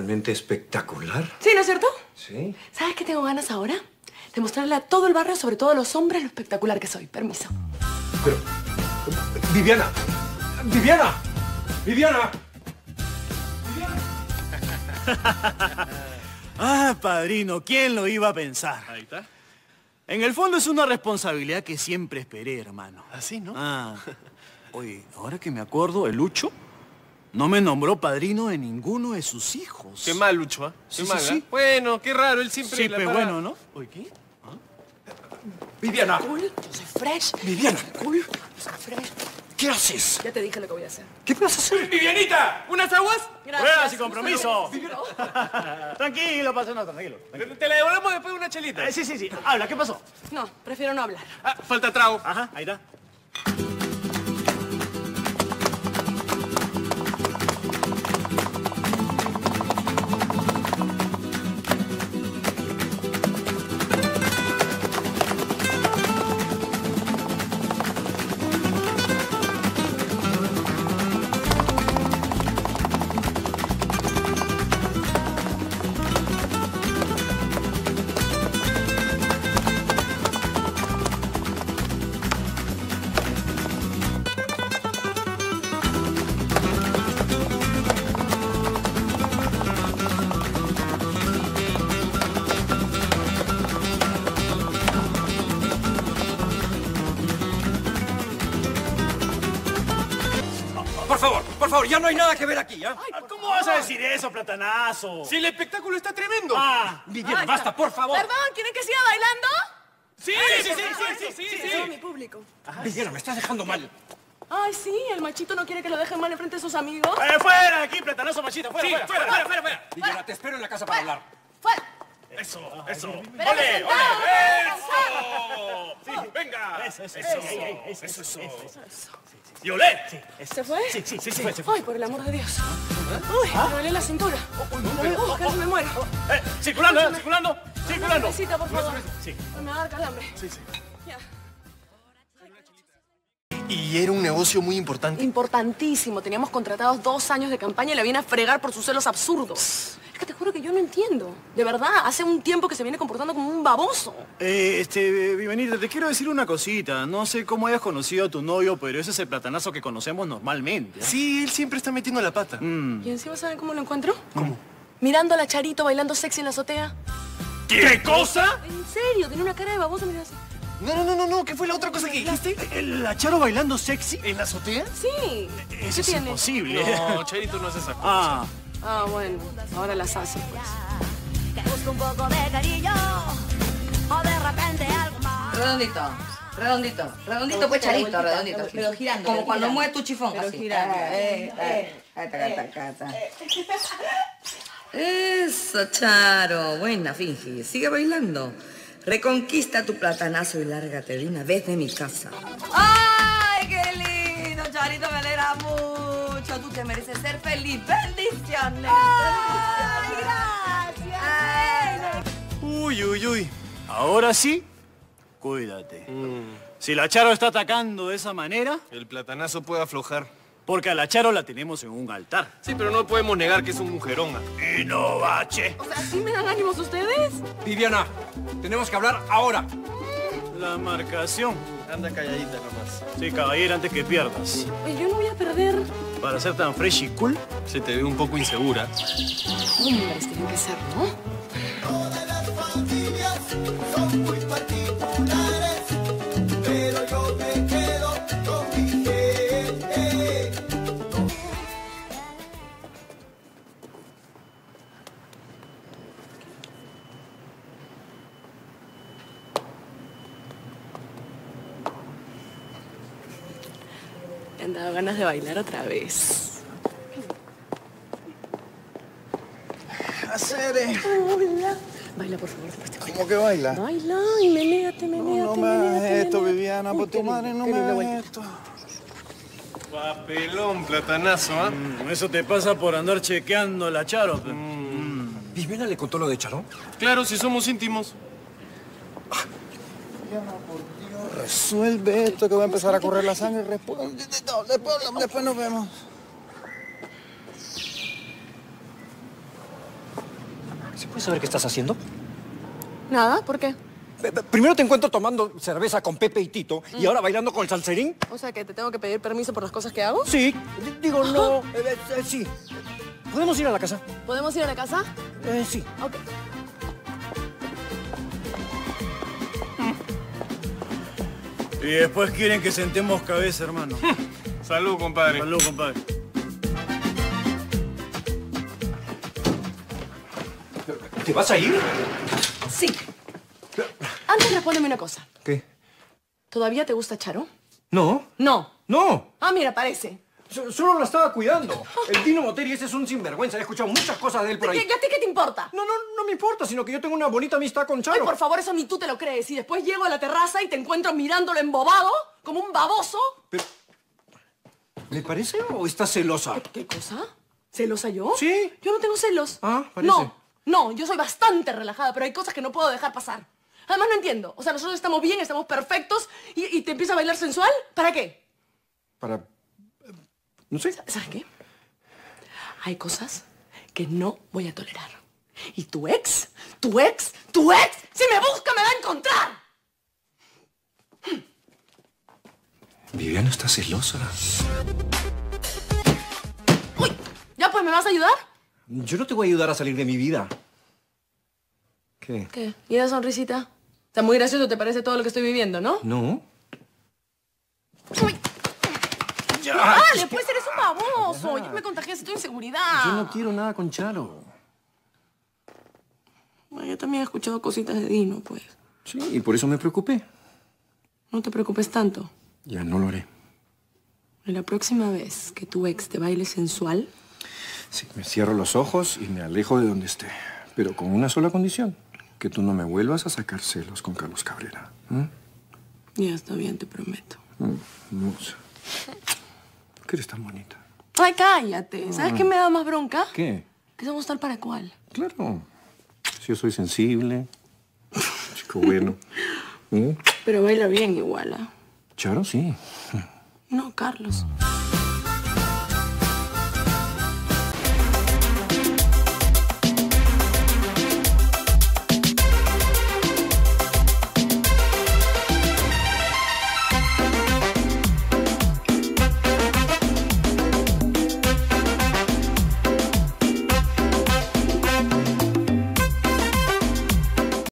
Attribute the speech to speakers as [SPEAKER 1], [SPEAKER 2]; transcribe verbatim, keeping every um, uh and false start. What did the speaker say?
[SPEAKER 1] realmente espectacular.
[SPEAKER 2] Sí, ¿no es cierto?
[SPEAKER 1] Sí.
[SPEAKER 2] ¿Sabes qué tengo ganas ahora? De mostrarle a todo el barrio, sobre todo a los hombres, lo espectacular que soy. Permiso.
[SPEAKER 1] Pero... Viviana. Viviana. Viviana.
[SPEAKER 3] Ah, padrino, ¿quién lo iba a pensar?
[SPEAKER 4] Ahí está.
[SPEAKER 3] En el fondo es una responsabilidad que siempre esperé, hermano.
[SPEAKER 4] Así, ¿no?
[SPEAKER 3] Ah. Oye, ahora que me acuerdo, el Lucho no me nombró padrino de ninguno de sus hijos.
[SPEAKER 4] Qué mal, Lucho, ¿ah? ¿eh?
[SPEAKER 3] Sí,
[SPEAKER 4] Qué
[SPEAKER 3] sí,
[SPEAKER 4] mal,
[SPEAKER 3] sí.
[SPEAKER 4] ¿eh? Bueno, qué raro, él siempre...
[SPEAKER 3] Sí,
[SPEAKER 4] la
[SPEAKER 3] pero
[SPEAKER 4] para-
[SPEAKER 3] bueno, ¿no? Oye, ¿qué?
[SPEAKER 1] Viviana.
[SPEAKER 2] Cool, yo soy fresh.
[SPEAKER 1] Viviana.
[SPEAKER 2] Cool, yo soy fresh.
[SPEAKER 1] ¿Qué haces?
[SPEAKER 2] Ya te dije lo que voy a hacer.
[SPEAKER 1] ¿Qué vas a hacer?
[SPEAKER 4] ¡Vivianita! ¿Unas aguas?
[SPEAKER 3] Pruebas y compromiso.
[SPEAKER 2] Sí, ¿no?
[SPEAKER 3] Tranquilo, pasa nada, tranquilo. tranquilo.
[SPEAKER 4] Te la devolvemos después de una chelita.
[SPEAKER 3] Eh, sí, sí, sí. Habla, ¿qué pasó?
[SPEAKER 2] No, prefiero no hablar.
[SPEAKER 4] Ah, falta trago.
[SPEAKER 3] Ajá, ahí está.
[SPEAKER 1] Por favor, por favor, ya no hay nada que ver aquí, ¿ah?
[SPEAKER 3] Ah, ¿Cómo vas a decir eso, platanazo?
[SPEAKER 4] Si el espectáculo está tremendo.
[SPEAKER 3] Ah,
[SPEAKER 1] Viviana,
[SPEAKER 2] Ay,
[SPEAKER 1] basta, por favor.
[SPEAKER 2] Perdón, ¿quieren que siga bailando?
[SPEAKER 4] Sí, sí, sí, sí, sí, sí, sí.
[SPEAKER 2] Todo mi público.
[SPEAKER 1] Viviana, me estás dejando mal.
[SPEAKER 2] Ay, sí, el machito no quiere que lo dejen mal enfrente de sus amigos.
[SPEAKER 3] eh, fuera de aquí, platanazo machita, fuera,
[SPEAKER 4] Sí,
[SPEAKER 3] fuera.
[SPEAKER 4] fuera, fuera, fuera, fuera.
[SPEAKER 1] Viviana, te espero en la casa para hablar.
[SPEAKER 2] ¡Fuera!
[SPEAKER 4] Eso, eso.
[SPEAKER 2] Pero
[SPEAKER 4] ¡Ole,
[SPEAKER 2] sentado,
[SPEAKER 4] ole! ¡Eso! Sí, venga.
[SPEAKER 3] Eso, eso,
[SPEAKER 4] Eso,
[SPEAKER 3] eso, eso,
[SPEAKER 4] eso,
[SPEAKER 3] eso,
[SPEAKER 4] eso.
[SPEAKER 2] Eso.
[SPEAKER 4] Y olé.
[SPEAKER 2] ¿Se fue?
[SPEAKER 3] Sí, sí, sí, sí, fue, se fue.
[SPEAKER 2] Ay, por el amor de Dios. Uy, me duele la cintura. Uh, casi me muero.
[SPEAKER 3] Eh, circulando, eh, circulando, circulando.
[SPEAKER 2] Besita, por favor.
[SPEAKER 3] Sí.
[SPEAKER 2] Me va a dar calambre.
[SPEAKER 4] Sí, sí.
[SPEAKER 2] Ya.
[SPEAKER 4] Y era un negocio muy importante.
[SPEAKER 2] Importantísimo. Teníamos contratados dos años de campaña y la viene a fregar por sus celos absurdos. Es que te juro que yo no entiendo. De verdad, hace un tiempo que se viene comportando como un baboso.
[SPEAKER 3] Eh, este, Vivianita, te quiero decir una cosita. No sé cómo hayas conocido a tu novio, pero ese es el platanazo que conocemos normalmente. ¿eh?
[SPEAKER 4] Sí, él siempre está metiendo la pata.
[SPEAKER 3] Mm.
[SPEAKER 2] ¿Y encima saben cómo lo encuentro?
[SPEAKER 4] ¿Cómo?
[SPEAKER 2] Mirando a la Charito bailando sexy en la azotea.
[SPEAKER 4] ¿Qué cosa?
[SPEAKER 2] En serio, tiene una cara de baboso, mira así.
[SPEAKER 4] No, no, no, no, no. ¿Qué fue la otra cosa que dijiste?
[SPEAKER 3] ¿El la Charo bailando sexy?
[SPEAKER 4] ¿En la azotea?
[SPEAKER 2] Sí.
[SPEAKER 3] Eso
[SPEAKER 2] ¿Qué
[SPEAKER 3] es
[SPEAKER 2] tiene?
[SPEAKER 3] imposible.
[SPEAKER 4] No, Charito no hace esa cosa.
[SPEAKER 3] Ah,
[SPEAKER 2] Ah, bueno. Ahora las hace, pues.
[SPEAKER 5] Que busco un poco de cariño o de repente algo más.
[SPEAKER 6] Redondito, redondito, redondito pues charito, redondito.
[SPEAKER 7] pero girando,
[SPEAKER 6] Como
[SPEAKER 7] pero
[SPEAKER 6] cuando
[SPEAKER 7] girando.
[SPEAKER 6] mueves tu chifón,
[SPEAKER 7] Pero
[SPEAKER 6] así.
[SPEAKER 7] girando,
[SPEAKER 6] Eh,
[SPEAKER 7] eh,
[SPEAKER 6] eh, eh, taca, taca, taca. Eso, Charo, buena, finge. Sigue bailando. Reconquista tu platanazo y lárgate de una vez de mi casa. ¡Ay, qué lindo, Charito! Me alegra mucho. Tú te mereces ser feliz. ¡Bendiciones! ¡Ay, gracias! Ay,
[SPEAKER 4] Uy, uy, uy.
[SPEAKER 3] ahora sí, cuídate. Si la Charo está atacando de esa manera,
[SPEAKER 4] El platanazo puede aflojar.
[SPEAKER 3] porque a la Charo la tenemos en un altar.
[SPEAKER 4] Sí, pero no podemos negar que es un mujerón.
[SPEAKER 3] Y no bache.
[SPEAKER 2] O sea, ¿sí me dan ánimos ustedes?
[SPEAKER 1] Viviana, tenemos que hablar ahora.
[SPEAKER 3] La marcación.
[SPEAKER 4] Anda calladita nomás.
[SPEAKER 3] Sí, caballero, antes que pierdas.
[SPEAKER 2] Pues yo no voy a perder.
[SPEAKER 3] Para ser tan fresh y cool,
[SPEAKER 4] Se te ve un poco insegura.
[SPEAKER 2] Hombres tienen que ser, ¿no? Me han dado ganas de bailar otra vez.
[SPEAKER 8] Hacer,
[SPEAKER 2] Hola. Baila, por favor, después te cuento.
[SPEAKER 8] ¿cómo que baila?
[SPEAKER 2] Baila y menéate,
[SPEAKER 8] No,
[SPEAKER 2] menéate,
[SPEAKER 8] no me hagas
[SPEAKER 2] menéate,
[SPEAKER 8] esto,
[SPEAKER 2] menéate.
[SPEAKER 8] Viviana,
[SPEAKER 2] Uy,
[SPEAKER 8] por
[SPEAKER 2] qué
[SPEAKER 8] tu madre,
[SPEAKER 2] lindo,
[SPEAKER 8] no
[SPEAKER 2] qué
[SPEAKER 8] me
[SPEAKER 2] linda
[SPEAKER 8] hagas
[SPEAKER 2] vuelta.
[SPEAKER 8] esto.
[SPEAKER 4] Papelón, platanazo, ¿ah?
[SPEAKER 3] mm, eso te pasa por andar chequeando la Charo. pe.
[SPEAKER 1] ¿Viviana le contó lo de Charo?
[SPEAKER 4] Claro, si somos íntimos.
[SPEAKER 8] Resuelve esto que voy a empezar a correr la sangre. Después, no, después, después nos vemos.
[SPEAKER 1] ¿Se puede saber qué estás haciendo?
[SPEAKER 2] Nada, ¿por qué?
[SPEAKER 1] Primero te encuentro tomando cerveza con Pepe y Tito mm. y ahora bailando con el salserín.
[SPEAKER 2] O sea, que te tengo que pedir permiso por las cosas que hago.
[SPEAKER 1] Sí, digo, no, eh, eh, sí. ¿Podemos ir a la casa?
[SPEAKER 2] ¿Podemos ir a la casa?
[SPEAKER 1] Eh, sí.
[SPEAKER 2] Ok.
[SPEAKER 3] Y después quieren que sentemos cabeza, hermano.
[SPEAKER 4] Salud, compadre.
[SPEAKER 3] Salud, compadre.
[SPEAKER 1] ¿Te vas a ir?
[SPEAKER 2] Sí. Antes respóndeme una cosa.
[SPEAKER 1] ¿Qué?
[SPEAKER 2] ¿Todavía te gusta Charo?
[SPEAKER 1] No.
[SPEAKER 2] No.
[SPEAKER 1] No.
[SPEAKER 2] Ah, mira, parece.
[SPEAKER 1] So- solo la estaba cuidando. El Dino Moteri ese es un sinvergüenza. He escuchado muchas cosas de él por ahí.
[SPEAKER 2] ¿Y a ti qué te importa?
[SPEAKER 1] No, no, no me importa, sino que yo tengo una bonita amistad con Charo.
[SPEAKER 2] Ay, por favor, eso ni tú te lo crees. Y después llego a la terraza y te encuentro mirándolo embobado, como un baboso.
[SPEAKER 1] Pero... ¿Le parece o está celosa?
[SPEAKER 2] ¿Qué cosa? ¿Celosa yo?
[SPEAKER 1] Sí.
[SPEAKER 2] Yo no tengo celos.
[SPEAKER 1] Ah, parece.
[SPEAKER 2] No, no, yo soy bastante relajada, pero hay cosas que no puedo dejar pasar. Además, no entiendo. O sea, nosotros estamos bien, estamos perfectos, y, y te empieza a bailar sensual. ¿Para qué?
[SPEAKER 1] Para... No sé.
[SPEAKER 2] ¿Sabes qué? Hay cosas que no voy a tolerar. Y tu ex, tu ex, tu ex, si me busca me va a encontrar.
[SPEAKER 1] Viviana está celosa.
[SPEAKER 2] Uy, ¿ya pues me vas a ayudar?
[SPEAKER 1] Yo no te voy a ayudar a salir de mi vida. ¿Qué?
[SPEAKER 2] ¿Qué? ¿Y esa sonrisita? O sea, muy gracioso te parece todo lo que estoy viviendo, ¿no?
[SPEAKER 1] No.
[SPEAKER 2] Uy.
[SPEAKER 1] Ya.
[SPEAKER 2] Dale, pues eres un baboso. Ya me contagiaste tu inseguridad.
[SPEAKER 1] Yo no quiero nada con Charo.
[SPEAKER 2] Bueno, yo también he escuchado cositas de Dino, pues.
[SPEAKER 1] Sí, y por eso me preocupé.
[SPEAKER 2] No te preocupes tanto.
[SPEAKER 1] Ya, no lo haré.
[SPEAKER 2] La próxima vez que tu ex te baile sensual...
[SPEAKER 1] Sí, me cierro los ojos y me alejo de donde esté. Pero con una sola condición. Que tú no me vuelvas a sacar celos con Carlos Cabrera. ¿Mm?
[SPEAKER 2] Ya está bien, te prometo.
[SPEAKER 1] Mm, no sé. ¿Por qué eres tan bonita?
[SPEAKER 2] Ay, cállate. ¿Sabes qué me da más bronca?
[SPEAKER 1] ¿Qué?
[SPEAKER 2] Que somos tal para cual.
[SPEAKER 1] Claro. Si yo soy sensible. Chico bueno. ¿Mm?
[SPEAKER 2] Pero baila bien igual, ¿ah?
[SPEAKER 1] Charo, sí.
[SPEAKER 2] No, Carlos.